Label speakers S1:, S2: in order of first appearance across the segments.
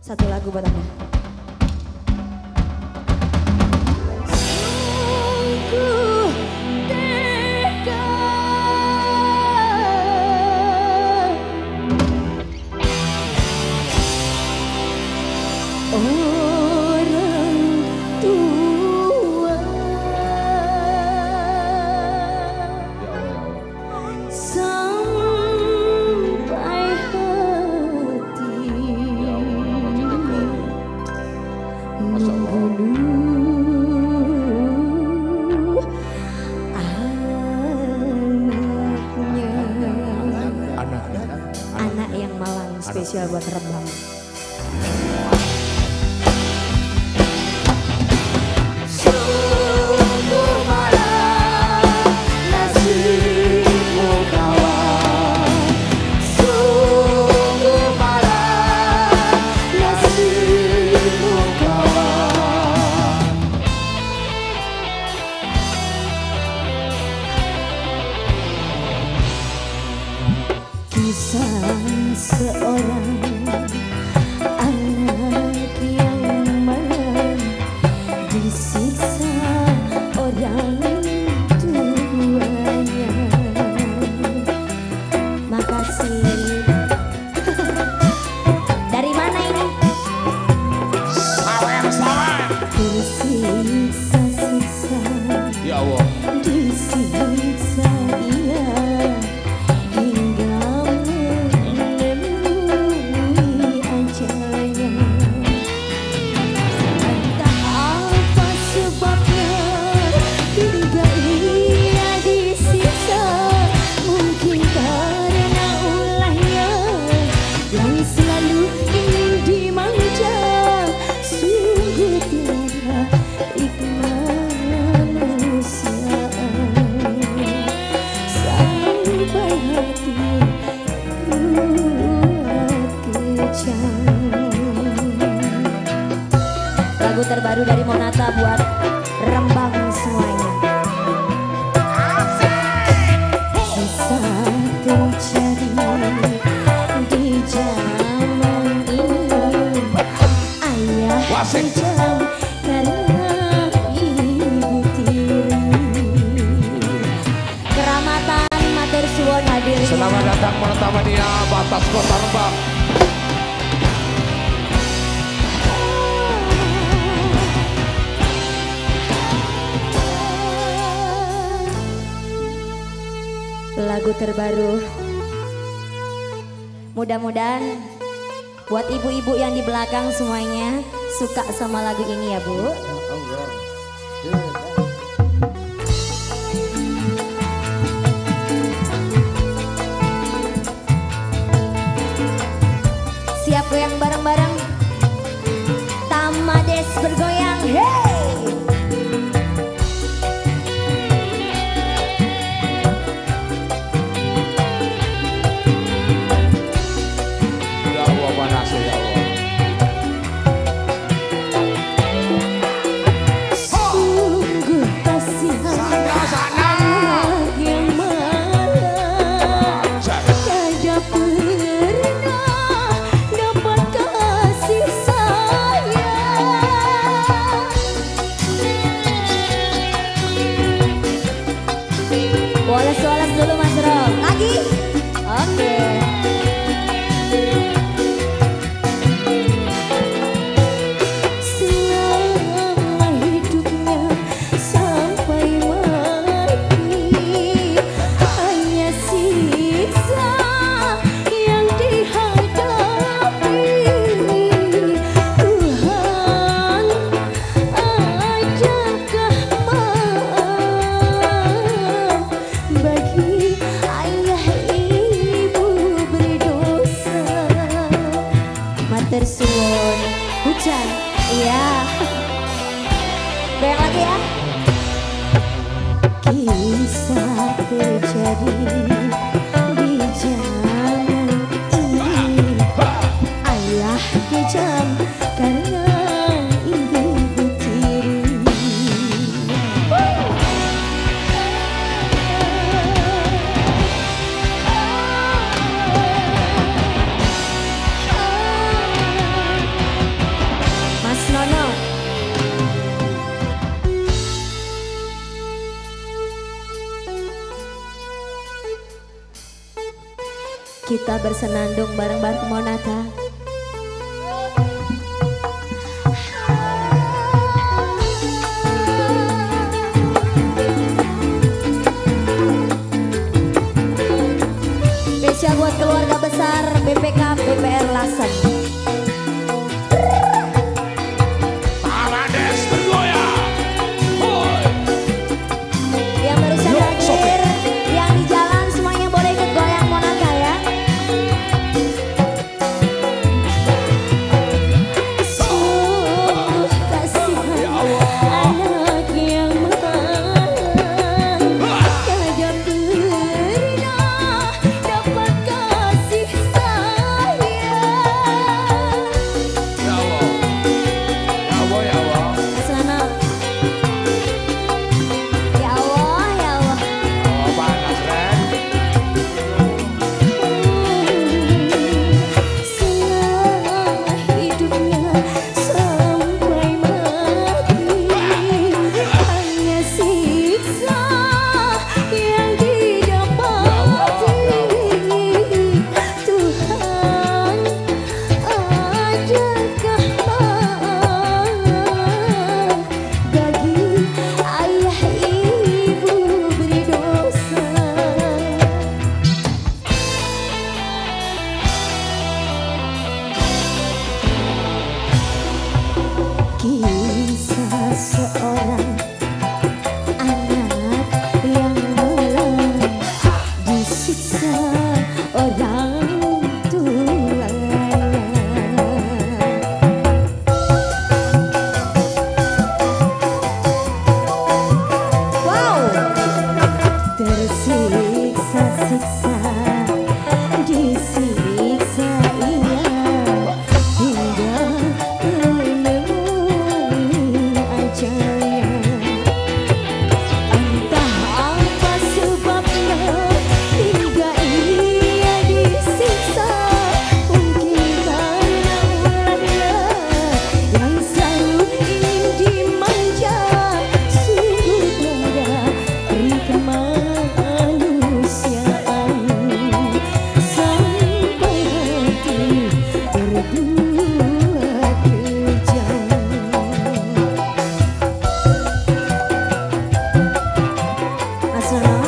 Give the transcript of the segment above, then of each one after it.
S1: Satu lagu buat Anda. Sungguh tega orang tua sampai hati membunuh anaknya. Anak yang Malang spesial buat Rembang. Kisah seorang anak yang malang disiksa orang tuanya. Makasih. Dari mana ini? Tersiksa-siksa.
S2: Ya Allah.
S1: Disiksa ia. Lagu terbaru dari Monata buat Rembang semuanya. Kisah terjadi di zaman ini. Ayah kejam karena ibu tiri. Keramatan matur suwun hadir.
S2: Selamat datang Monata Mania Batas Kota Rembang.
S1: Lagu terbaru, mudah-mudahan buat ibu-ibu yang di belakang semuanya suka sama lagu ini ya Bu. Siap goyang bareng-bareng, Tamades bergoyang, hey! Walas-walas dulu Mas Rob. Lagi? Oke. Selama hidupnya sampai mati, hanya siksa yang dihadapi. Tuhan, adakah maaf bagi ayah ibu berdosa? Matur suwun. Hujan, iya. Goyang lagi ya. Kisah terjadi di zaman ini. Ayah kejam karena ibu tiri. Kita bersenandung bareng-bareng Monata. Spesial buat keluarga besar BPK BPR Lasen.
S2: Parades bergoyang. Hoi.
S1: Yang barusan hadir, yang di jalan semuanya boleh ikut goyang Monata ya. Sungguh kasihan anak yang malang, kadang pernah dapat kasih sayang.
S2: Ya Allah. Ya Allah, ya Allah.
S1: Sana. Ya Allah, ya Allah.
S2: Oh, panas, Ren.
S1: Selama hidupnya sampai mati, hanya siksa yang didapati. Tuhan, adakah maaf bagi ayah ibu berdosa? Kisah seorang anak yang malang disiksa orang tuanya. Wow, tersiksa-siksa, disiksa ia hingga menemui ajalnya. Entah apa sebabnya hingga ia disiksa, mungkin karena ularnya yang selalu ingin dimanja. Sungguh tiada peri kemanusiaan sampai hati berbuat kejam. Asana.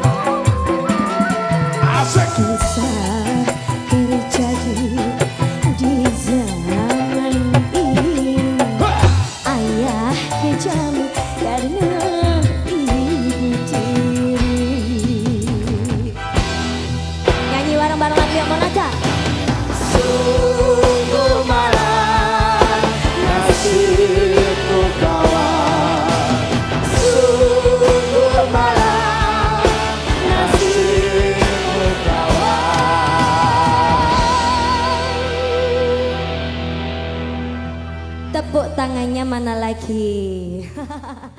S2: Asik.
S1: Kisah terjadi di zaman ini. Ayah kejam karena ibu tiri. Nyanyi bareng-bareng lagi ya Monata.
S2: Sungguh malang nasibku kawan. Sungguh malang nasibku kawan.
S1: Tepuk tangannya mana lagi?